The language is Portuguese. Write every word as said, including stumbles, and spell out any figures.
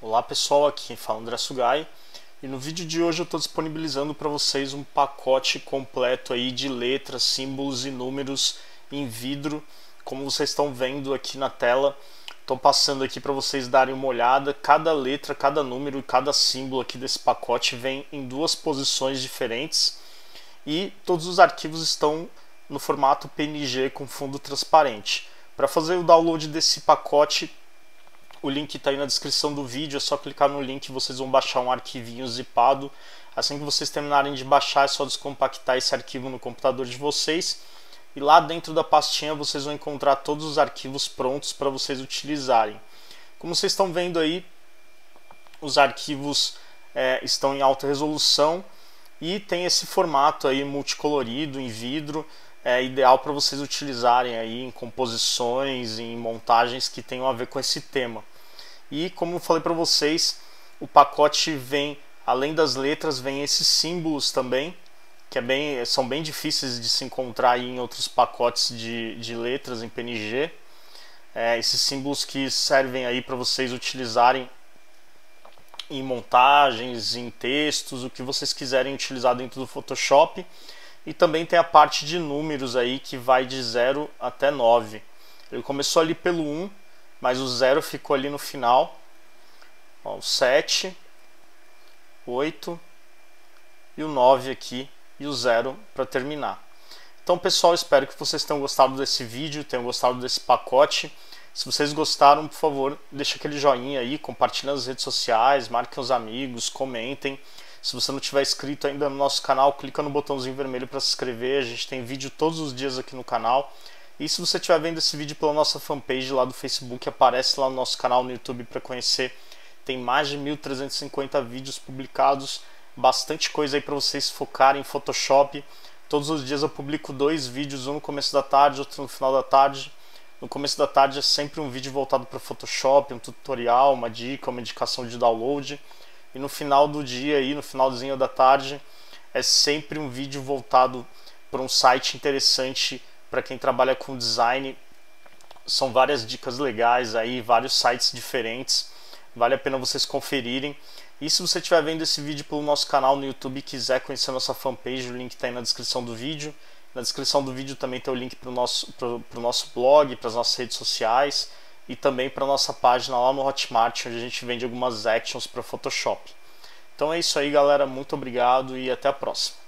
Olá pessoal, aqui quem fala é André Sugai e no vídeo de hoje eu estou disponibilizando para vocês um pacote completo aí de letras, símbolos e números em vidro, como vocês estão vendo aqui na tela. Estou passando aqui para vocês darem uma olhada. Cada letra, cada número e cada símbolo aqui desse pacote vem em duas posições diferentes e todos os arquivos estão no formato P N G com fundo transparente. Para fazer o download desse pacote, o link está aí na descrição do vídeo, é só clicar no link e vocês vão baixar um arquivinho zipado. Assim que vocês terminarem de baixar, é só descompactar esse arquivo no computador de vocês. E lá dentro da pastinha vocês vão encontrar todos os arquivos prontos para vocês utilizarem. Como vocês estão vendo aí, os arquivos é, estão em alta resolução e tem esse formato aí multicolorido em vidro. É ideal para vocês utilizarem aí em composições, em montagens que tenham a ver com esse tema. E como eu falei para vocês, o pacote vem, além das letras, vem esses símbolos também, que é bem, são bem difíceis de se encontrar aí em outros pacotes de, de letras em P N G. É, esses símbolos que servem aí para vocês utilizarem em montagens, em textos, o que vocês quiserem utilizar dentro do Photoshop. E também tem a parte de números aí que vai de zero até nove. Ele começou ali pelo um, mas o zero ficou ali no final. Ó, o sete, oito e o nove aqui e o zero para terminar. Então pessoal, espero que vocês tenham gostado desse vídeo, tenham gostado desse pacote. Se vocês gostaram, por favor, deixa aquele joinha aí, compartilhem nas redes sociais, marquem os amigos, comentem. Se você não tiver inscrito ainda no nosso canal, clica no botãozinho vermelho para se inscrever. A gente tem vídeo todos os dias aqui no canal. E se você estiver vendo esse vídeo pela nossa fanpage lá do Facebook, aparece lá no nosso canal no YouTube para conhecer. Tem mais de mil trezentos e cinquenta vídeos publicados, bastante coisa aí para vocês focarem em Photoshop. Todos os dias eu publico dois vídeos, um no começo da tarde, outro no final da tarde. No começo da tarde é sempre um vídeo voltado para Photoshop, um tutorial, uma dica, uma indicação de download. E no final do dia, aí, no finalzinho da tarde, é sempre um vídeo voltado para um site interessante para quem trabalha com design. São várias dicas legais aí, vários sites diferentes. Vale a pena vocês conferirem. E se você estiver vendo esse vídeo pelo nosso canal no YouTube e quiser conhecer a nossa fanpage, o link está aí na descrição do vídeo. Na descrição do vídeo também tem o link para o nosso, pro, pro nosso blog, para as nossas redes sociais. E também para a nossa página lá no Hotmart, onde a gente vende algumas actions para Photoshop. Então é isso aí, galera. Muito obrigado e até a próxima.